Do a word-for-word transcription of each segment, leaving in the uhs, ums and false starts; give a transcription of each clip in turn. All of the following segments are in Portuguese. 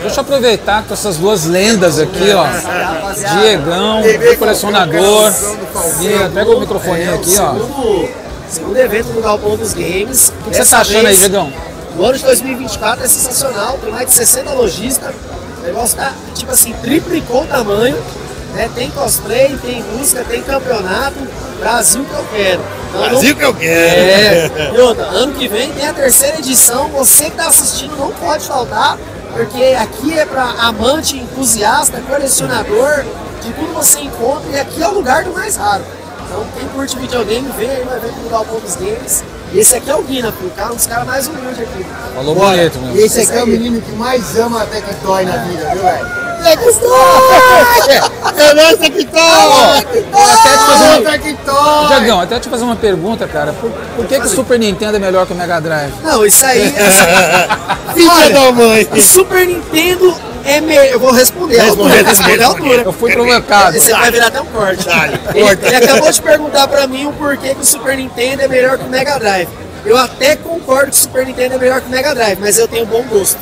Deixa eu aproveitar com essas duas lendas aqui, ó. Diegão, colecionador. Diego, pega o microfone aqui, ó. Segundo evento do Galpão dos Games. O que você tá achando aí, Diegão? O ano de dois mil e vinte e quatro é sensacional, tem mais de sessenta lojistas. O negócio tá, tipo assim, triplicou o tamanho. Né? Tem cosplay, tem música, tem campeonato. Brasil que eu quero. Ano... Brasil que eu quero. É. E outra, ano que vem tem a terceira edição. Você que tá assistindo não pode faltar, porque aqui é para amante, entusiasta, colecionador, de tudo você encontra, e aqui é o lugar do mais raro. Então quem curte videogame, vem aí no evento do Galpão dos Games. E esse aqui é o Guina, o cara, um dos caras mais humildes aqui. Falou bonito, meu. E esse aqui é o menino que mais ama a Tectoy na vida, viu, velho? Tectoy! É nossa Tectoy! Até te fazer uma... Tectoy! Diegão, até te fazer uma pergunta, cara. Por, por que, que o Super Nintendo é melhor que o Mega Drive? Não, isso aí... Filha da mãe! O Super Nintendo é melhor... Eu vou responder a altura. Responder a altura. Eu fui provocado. Você vai virar até um corte. Ele, ele acabou de perguntar pra mim o porquê que o Super Nintendo é melhor que o Mega Drive. Eu até concordo que o Super Nintendo é melhor que o Mega Drive, mas eu tenho bom gosto.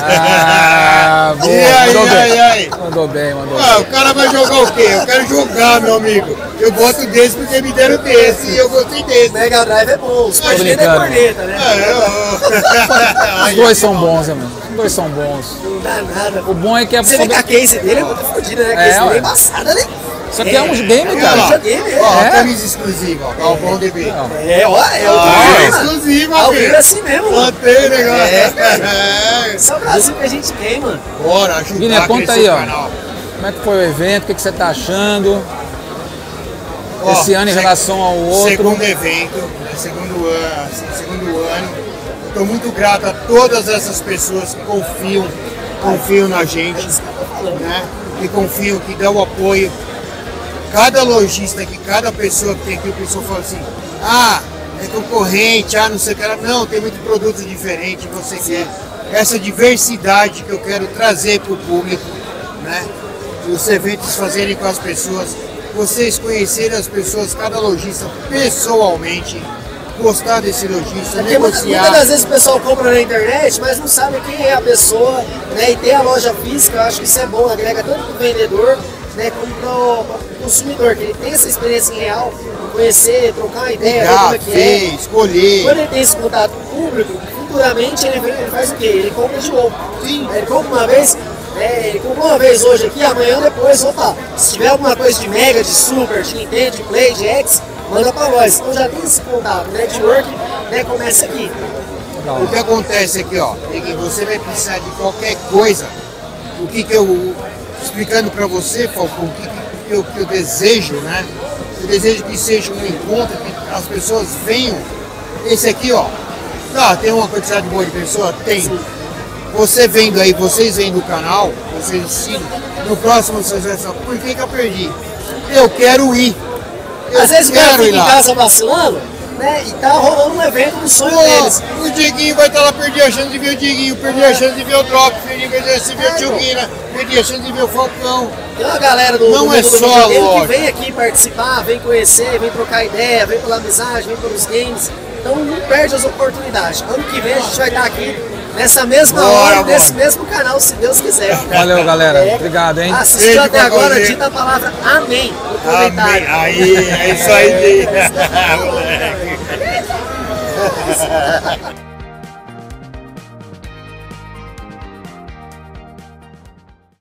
Ah, boa, E aí, mandou aí, bem. aí? Mandou bem, mandou Ah, bem. o cara vai jogar o quê? Eu quero jogar, meu amigo. Eu gosto desse porque me deram desse e eu gostei desse. O Mega Drive é bom, o Super Tô Nintendo é brincando. corneta, né? É, eu... Os dois são bons, né, mano? Os dois são bons. Não dá nada. O bom é que é Você vê que a case dele é muito fodida, né? A case É, dele ué. é embaçada, né? Isso aqui é um game, Olha cara. lá. Videogame, é. Ó, É? a camisa exclusiva, ó. Galpão D B. É, ó, é o Ah, game, é mano. exclusiva, Ao vivo filho. é assim mesmo, mano. Mantém o negócio. É. É. Só o Brasil que a gente tem, mano. Bora, ajudar Guilherme, a conta crescer aí, o ó. canal. Como é que foi o evento? O que, que você tá achando? Ó, Esse ano em seg- relação ao outro. Segundo evento, né, segundo ano, segundo ano. Estou muito grato a todas essas pessoas que confiam, confiam na gente, né? Que confiam, que dão o apoio. Cada lojista aqui, cada pessoa que tem aqui, o pessoal fala assim, ah, é concorrente, ah, não sei o que. Não, tem muito produto diferente, você quer. Essa diversidade que eu quero trazer para o público, né? Os eventos fazerem com as pessoas, vocês conhecerem as pessoas, cada lojista pessoalmente, gostar desse lojista, Porque muitas, negociar. muitas das vezes o pessoal compra na internet, mas não sabe quem é a pessoa, né? E ter a loja física, eu acho que isso é bom, agrega tanto para o vendedor, né, como para o consumidor, que ele tem essa experiência em real, conhecer, trocar uma ideia, ver como Ligar, é que ver, é. escolher. Quando ele tem esse contato público, futuramente ele, vem, ele faz o quê? Ele compra de novo. Sim. Ele compra uma vez, né, ele comprou uma vez hoje aqui, amanhã depois, opa, se tiver alguma coisa de Mega, de Super, de Nintendo, de Play, de X, manda para nós. Então já tem esse contato, network, né, começa aqui. O que acontece aqui, ó, é que você vai precisar de qualquer coisa, o que que eu, explicando para você, Falcão, o que, que, eu, que eu desejo, né? Eu desejo que seja um encontro, que as pessoas venham. Esse aqui, ó, tá, tem uma quantidade boa de pessoas? Tem. Você vendo aí, vocês vendo o canal, vocês ensinam, no próximo vocês vão falar, por que que eu perdi? Eu quero ir. Eu Às vezes o cara quero fica ir em lá. casa vacilando, né, e tá rolando um evento no sonho deles. Pô, o Diguinho vai estar lá, perdi a chance de ver o Diguinho, perdi a chance de ver o Drop, perdi a chance de ver o Tio Guina, perdi a chance de ver o Falcão. Tem uma galera do, Não do é mundo do só videogame loja. que vem aqui participar, vem conhecer, vem trocar ideia, vem pela amizade, vem pelos games. Então não perde as oportunidades. Ano que vem a gente vai estar aqui nessa mesma Bora, hora, bora. nesse mesmo canal, se Deus quiser. Valeu, galera. É. Obrigado, hein? Assistiu Beijo até pra agora, você. dita a palavra amém no Amém. comentário. Aí, é isso aí. Moleque.